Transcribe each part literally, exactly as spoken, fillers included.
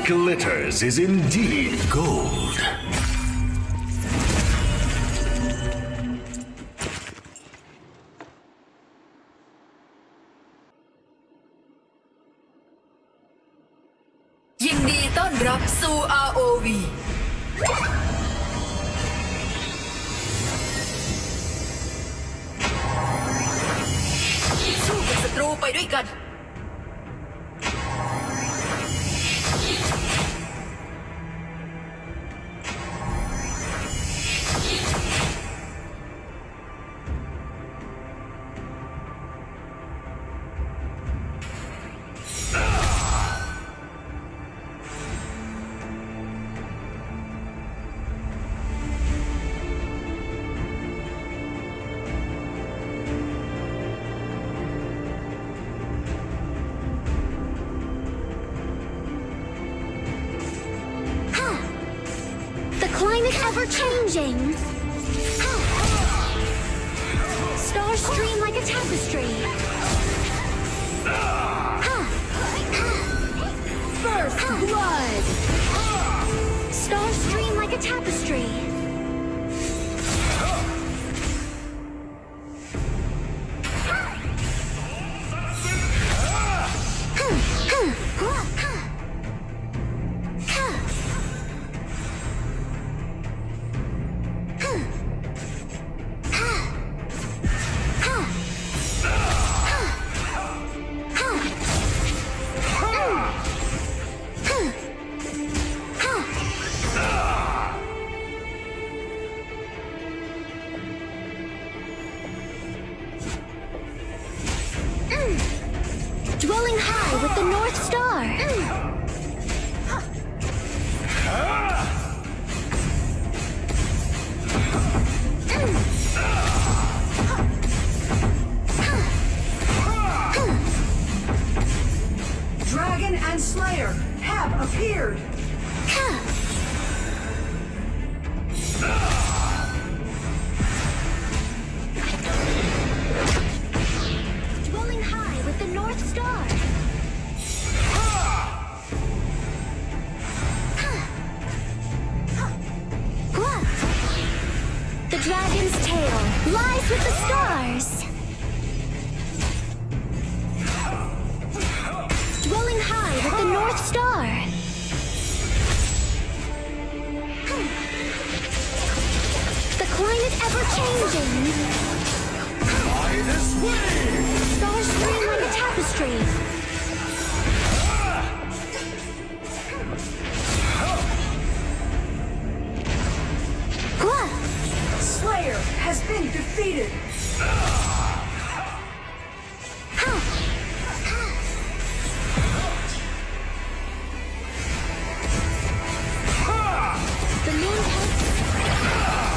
glitters is indeed gold. ยินดีต้อนรับสู่ อาร์ โอ วี สู้กับศัตรูไปด้วยกัน Climate ever changing. Stars stream like a tapestry. First blood. Stars stream like a tapestry. Dwelling high with the North Star. Dragon and Slayer have appeared. Dwelling high with the North Star. The dragon's tail lies with the stars. Dwelling high with the North Star. The climate ever changing. By this way! Stars stream like a tapestry. Slayer has been defeated. The moon has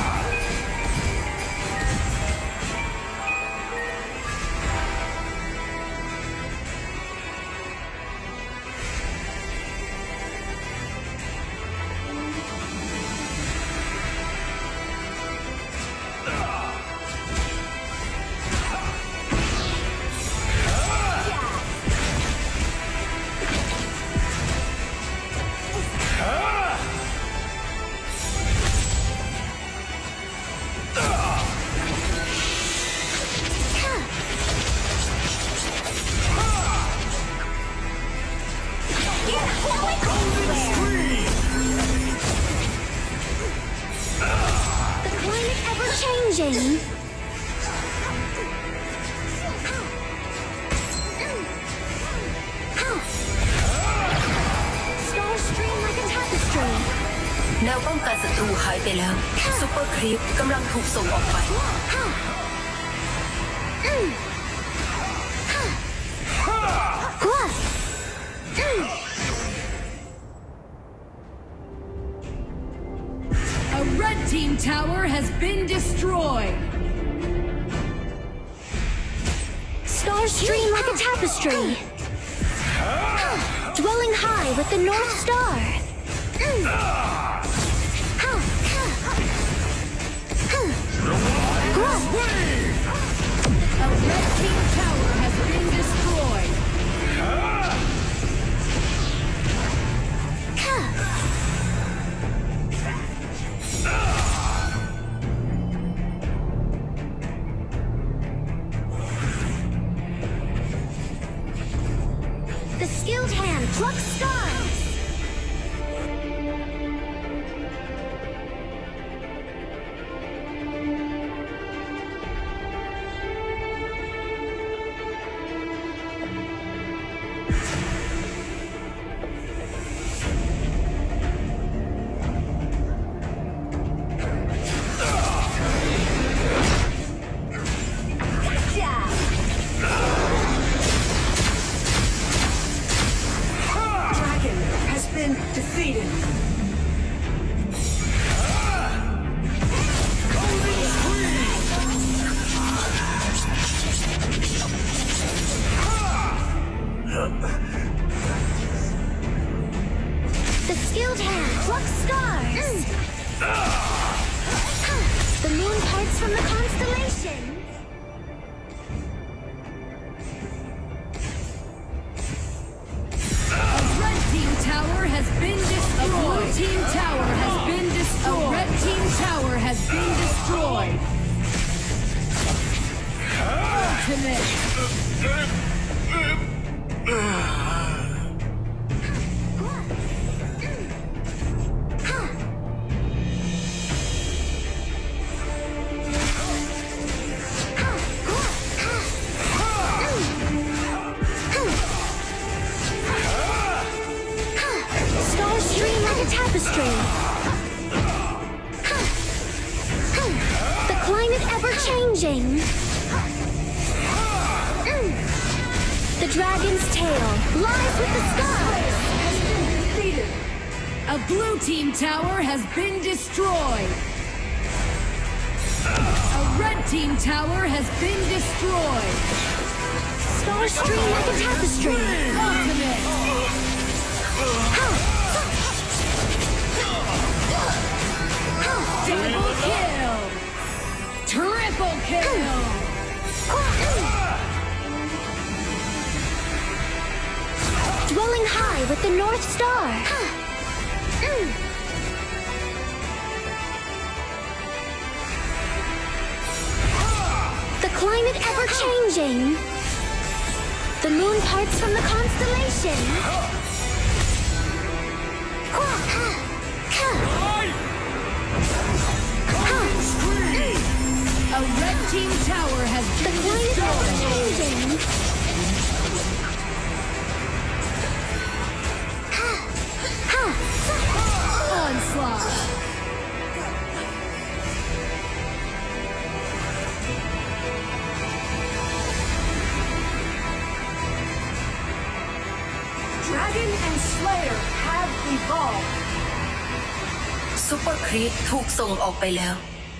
changing. Stars stream like a tapestry. แนวป้องกันศัตรูหายไปแล้วซุปเปอร์ครีปกำลังถูกส่งออกไป A red team tower has been destroyed. Stars stream like a tapestry. Dwelling high with the North Star. A red team tower has been destroyed. been defeated. The skilled hand plucks stars. The moon parts from the constellation. A red team tower has been destroyed. A blue team tower has been destroyed. A red team tower has been destroyed. Ultimate. Stars stream like a tapestry. The climate ever changing. The dragon's tail lies with the stars. Defeated. A blue team tower has been destroyed. A red team tower has been destroyed. Stars stream like a tapestry. Ultimate. Double kill. Triple kill. Dwelling high with the North Star. The climate ever changing. The moon parts from the constellation. A red team tower has The been climate ever destroyed. changing. Onslaught. Dragon and Slayer have evolved. ซุปเปอร์ครีปถูกส่งออกไปแล้ว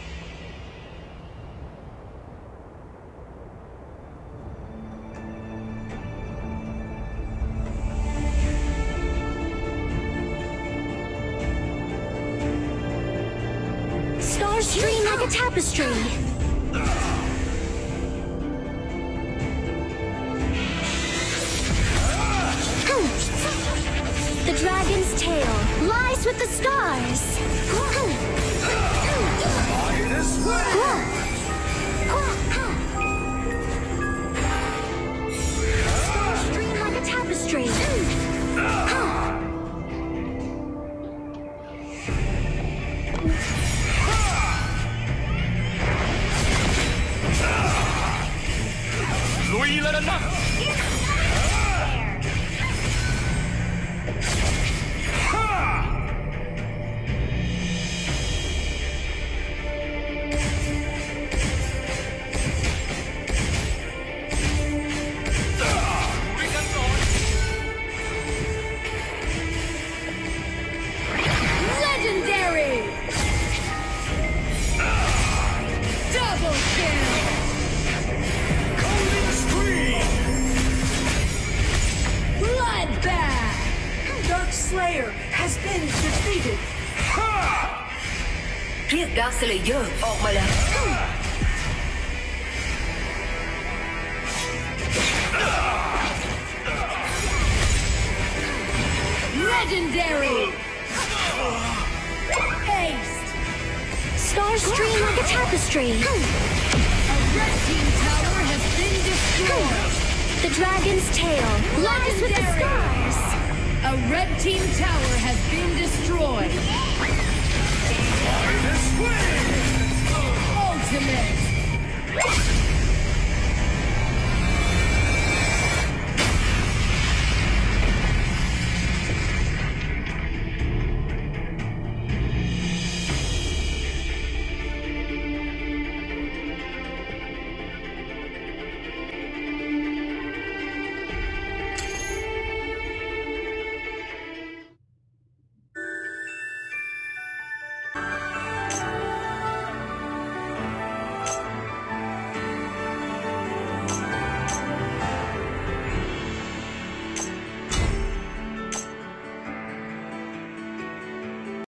Stars stream like a tapestry. The dragon's tail lies with the stars. This way! Stars stream like a tapestry. Legendary. Double kill. Golden Scream! Bloodbath. Dark Slayer has been defeated. เรียกดาร์คสเลเยอร์ออกมาแล้ว Legendary. Ace. Stars stream like a tapestry. A red team tower has been destroyed. The dragon's tail lies with the stars. A red team tower has been destroyed. This way! Ultimate.